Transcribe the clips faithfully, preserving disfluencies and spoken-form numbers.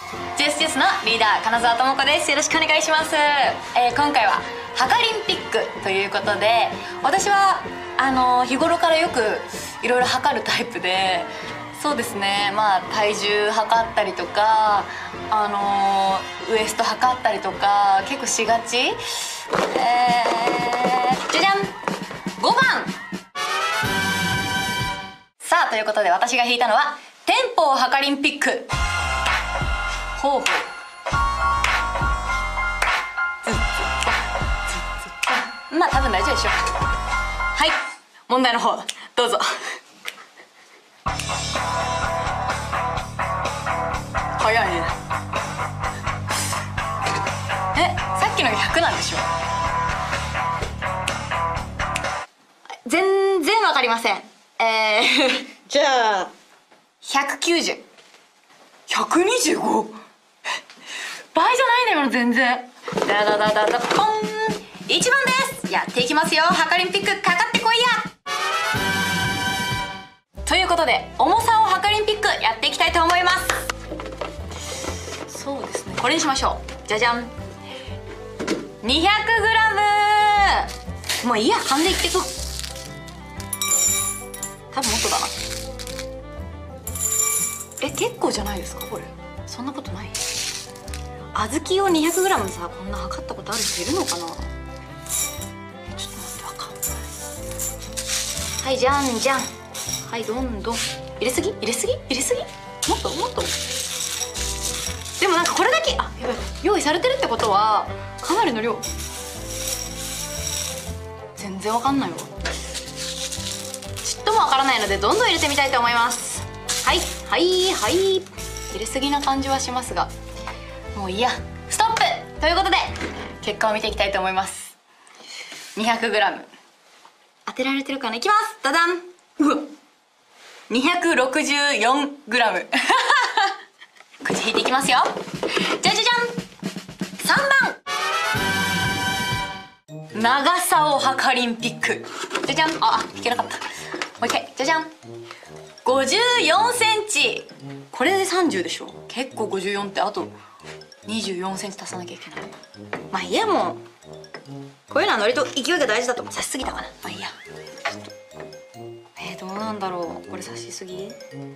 ジェスジェスのリーダー金沢智子です。よろしくお願いします。えー、今回はハカリンピックということで、私はあの日頃からよくいろいろ測るタイプで、そうですね、まあ体重測ったりとか、あのウエスト測ったりとか結構しがち。えー、じゃじゃん、ごばん。さあということで、私が引いたのはテンポハカリンピック。ほうほう。まあ多分大丈夫でしょう。はい、問題の方どうぞ。早いね。え、さっきのがひゃくなんでしょ。全然わかりません。えー、じゃあひゃくきゅうじゅう。ひゃくにじゅうご。倍じゃないのよ全然。ダダダダダポン。いちばんです。やっていきますよ。ハカリンピックかかってこいや。ということで、重さをハカリンピックやっていきたいと思います。そうですね、これにしましょう。じゃじゃん、にひゃくグラム。もういいや、勘でいってく。多分もっとだな。え、結構じゃないですかこれ。そんなことない。小豆を にひゃくグラム さ、こんな測ったことある人いるのかな。ちょっと待って、わかんない。はい、じゃんじゃん。はい、どんどん。入れすぎ入れすぎ入れすぎ。もっともっと。でもなんかこれだけ、あ、やばい、用意されてるってことはかなりの量。全然わかんないわ。ちっともわからないので、どんどん入れてみたいと思います。はいはいはい。入れすぎな感じはしますが、もういいや、ストップということで結果を見ていきたいと思います。 にひゃくグラム 当てられてるかな。いきます。ダダン。うわ、にひゃくろくじゅうよんグラム くじ引いていきますよ。じゃじゃじゃん、さんばん。長さをハカリンピック。じゃじゃん。あ、引けなかった。もう一回。じゃじゃん、ごじゅうよんセンチ。これでさんじゅうでしょ。結構ごじゅうよんってあとにじゅうよんセンチ足さなきゃいけない。まあいいや、もうこういうのはノリと勢いが大事だと。刺しすぎたかな。まあいいや。えー、どうなんだろうこれ。刺しすぎ。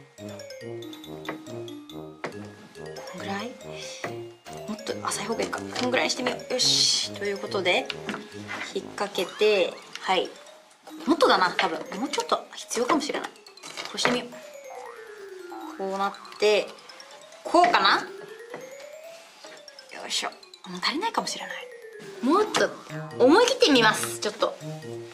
こんぐらい。もっと浅い方がいいか。こんぐらいにしてみよう。よし、ということで引っ掛けて、はい、もっとだな多分。もうちょっと必要かもしれない。こうしてみよう。こうなってこうかな。よいしょ。もう足りないかもしれない。もっと思い切ってみます。ちょっと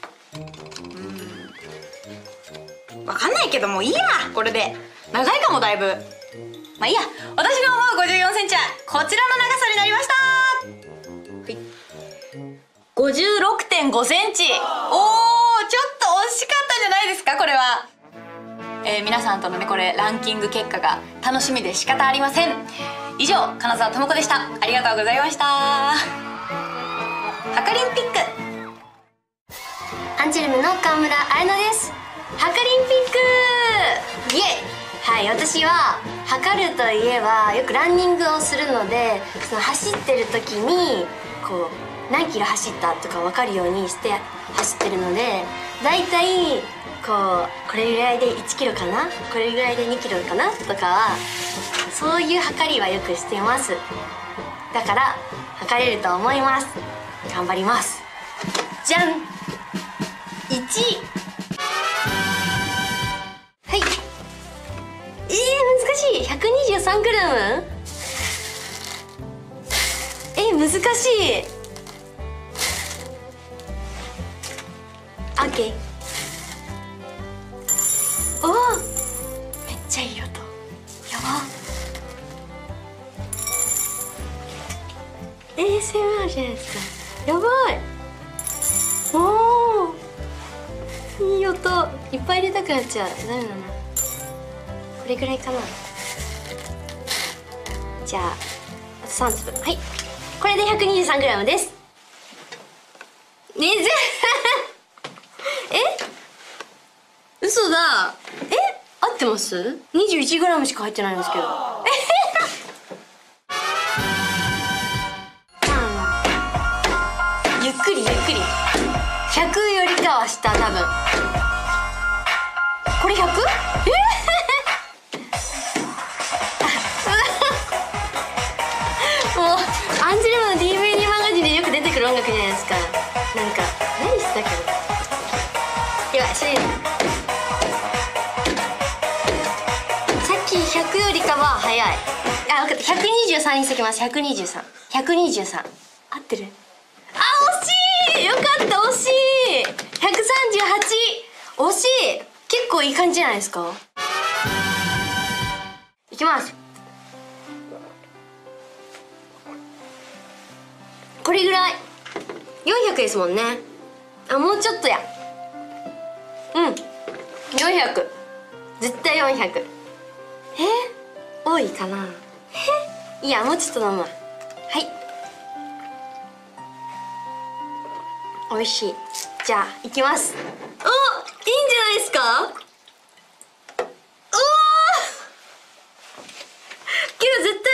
うん分かんないけどもういいや。これで長いかもだいぶ。まあいいや。私が思うごじゅうよんセンチはこちらの長さになりました。はい、ごじゅうろくてんごセンチ。おー、ちょっと惜しかったんじゃないですかこれは。えー、皆さんとのね、これランキング結果が楽しみで仕方ありません。以上、金沢智子でした。ありがとうございました。ハカリンピック。 アンジュルムの川村彩乃です。ハカリンピックイエイ。はい、私は測るといえばよくランニングをするので、その走ってる時にこう何キロ走ったとか分かるようにして走ってるので、だいたいこうこれぐらいでいちキロかな、これぐらいでにキロかなとかは、そういう測りはよくしてます。だから測れると思います。頑張ります。じゃん、いち。はい。えー、難しい。 ひゃくにじゅうさんグラム。 えー、難しい。オッケー。おお、めっちゃいい音。やば。 エーエスエムアール じゃないですか。やばい。おお、いい音。いっぱい入れたくなっちゃう。ダメだな。これぐらいかな。じゃああとさん粒。はい、これで ひゃくにじゅうさんグラム です。ねぜえ、嘘だ。え、合ってます？ にじゅういちグラム しか入ってないんですけど。 した多分。これ ひゃく？ えーもうアンジュルムの ディーブイディー マガジンでよく出てくる音楽じゃないですか。なんか何してたっけ。やばい、それさっきひゃくよりかは早い。あ、分かった。ひゃくにじゅうさんにしときます。ひゃくにじゅうさん、ひゃくにじゅうさん合ってる。あ、惜しい。よかった、惜しい。ひゃくさんじゅうはち、惜しい。結構いい感じじゃないですか。いきます。これぐらい。よんひゃくですもんね。あ、もうちょっとや。うん、よんひゃく、絶対よんひゃく。え、多いかな。え、いや、もうちょっと飲むわ。はい、美味しい。じゃあいきます。お、いいんじゃないですか。うわけど絶対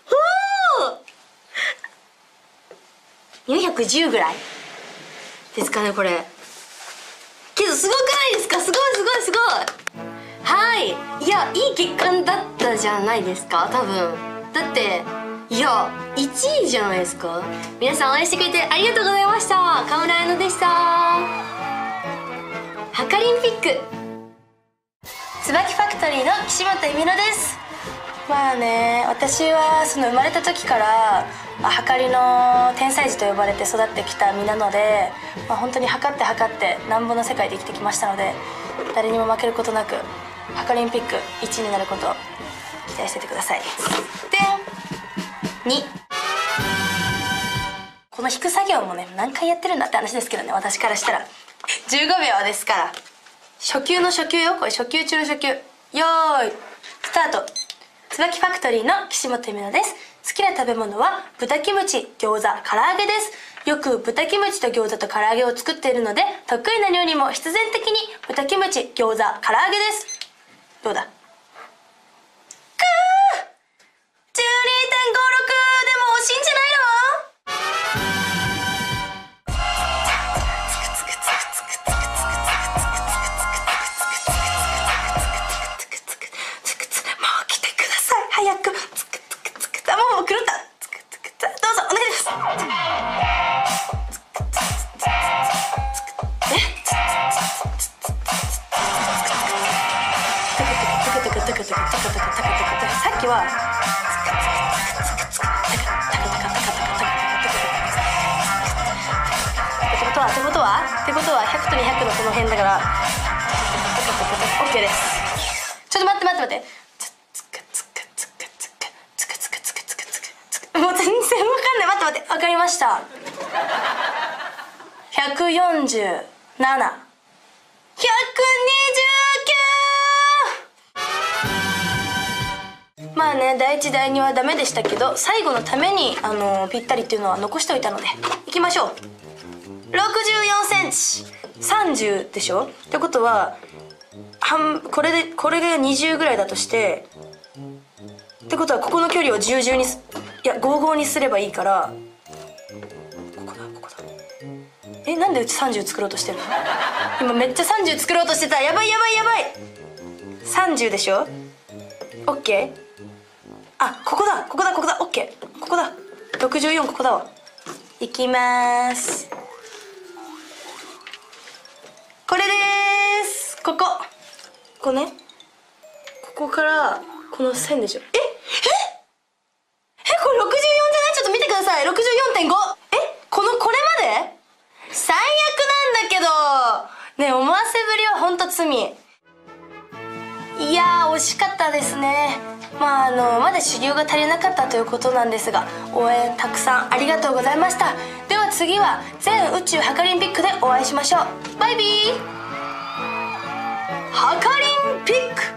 ほーよんひゃくじゅうぐらいですかね、これ。けどすごくないですか。すごいすごいすごい。はい、いや、いい結果だったじゃないですか、多分。だっていやいちいじゃないですか。皆さん応援してくれてありがとうございました。川村彩乃でした。ハカリンピック椿ファクトリーの岸本恵美乃です。まあね、私はその生まれた時からはかりの天才児と呼ばれて育ってきた身なので、まあ、本当に測って測ってなんぼの世界で生きてきましたので、誰にも負けることなくハカリンピックいちいになることを期待しててください。でんにこの弾く作業もね、何回やってるんだって話ですけどね、私からしたらじゅうごびょうですから。初級の初級よ、これ初級中の初級。よーいスタート。椿ファクトリーの岸本恵美乃です。好きな食べ物は豚キムチ、餃子、唐揚げです。よく豚キムチと餃子と唐揚げを作っているので、得意な料理も必然的に豚キムチ、餃子、唐揚げです。どうだ。くー じゅうにてんごろく でも惜しいんじゃないの。早くつくつくつくあ、もう狂った。つくつくつどうぞお願いします。えさっきはってことはってことはってことはひゃくとにひゃくのこの辺だから OK です。ちょっと待って待って待って。もう全然わかんない。待って待って、わかりました。ひゃくよんじゅうなな、ひゃくにじゅうきゅう。まあね、だいいちだいにはダメでしたけど、最後のためにあのぴったりっていうのは残しておいたのでいきましょう。ろくじゅうよんセンチ、さんじゅうでしょ。ってことは半これでこれがにじゅうぐらいだとして、ってことはここの距離をじゅう、じゅうにすいやごじゅうごにすればいいから、ここだここだ。え、なんでうちさんじゅう作ろうとしてるの。今めっちゃさんじゅう作ろうとしてた。やばいやばいやばい。さんじゅうでしょ。 OK。 あ、ここだここだここだ OK。 ここだろくじゅうよん、ここだわ。いきまーす。これでーす。ここここね、ここからこの線でしょ。えええ、これろくじゅうよんじゃない？ちょっと見てください。ろくじゅうよんてんご。え、このこれまで最悪なんだけどね。思わせぶりはほんと罪。いやー惜しかったですね。まああのまだ修行が足りなかったということなんですが、応援たくさんありがとうございました。では次は全宇宙ハカリンピックでお会いしましょう。バイビー。ハカリンピック。